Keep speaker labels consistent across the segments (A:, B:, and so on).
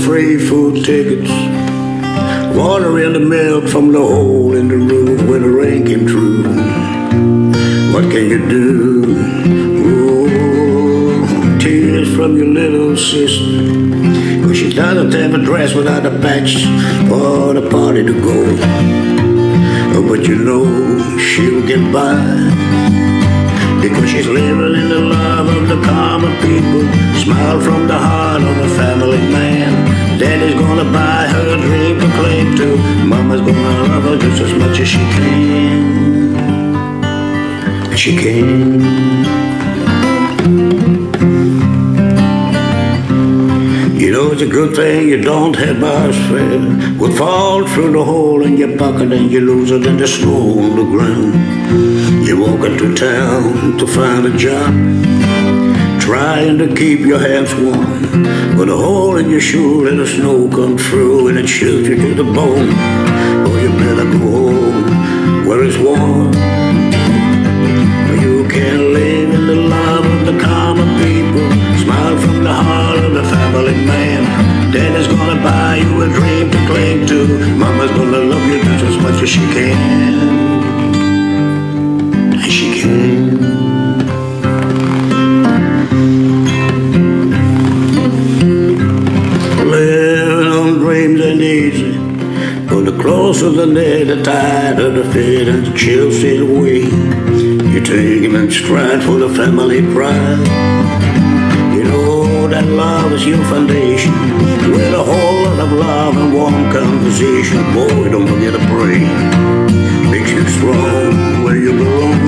A: free food tickets, water in the milk from the hole in the roof where the rain came through. What can you do? Oh, tears from your little sister, 'cause she doesn't have a dress without a patch for the party to go. Oh, but you know she'll get by, because she's living in the love of the common people. Smile from the heart of a family man. Daddy's gonna buy her a dream to cling to. Mama's gonna love her just as much as she can. She can. You know it's a good thing you don't have bus fare. Would fall through the hole in your pocket and you lose it in the snow on the ground. You walk into town to find a job, trying to keep your hands warm, with a hole in your shoe and the snow come through and it chills you to the bone. Oh, you better go home where it's warm. You can live in the love of the common people. Smile from the heart of the family man. Daddy's gonna buy you a dream to cling to. Mama's gonna love you just as much as she can. And she can. Living on dreams ain't easy, but the closer the day, the tighter the fit and the chill stay away. You take him in stride for the family pride. You know that love is your foundation, with a whole lot of love and warm conversation. Boy, don't forget to pray, makes you strong where you belong.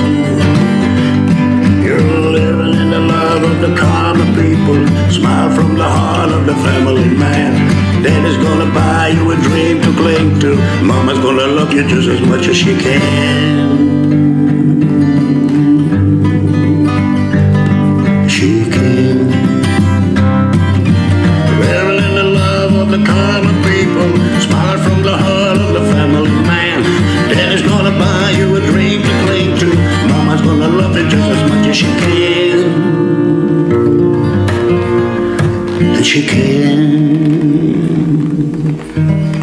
A: You're living in the love of the common people. Smile from the heart of the family man. Daddy's gonna buy you a dream to cling to. Mama's gonna love you just as much as she can. She can. Living in the love of the common people. Smile from the heart of the family man. Daddy's gonna buy you a dream to cling to. Mama's gonna love you just as much as she can. And she can.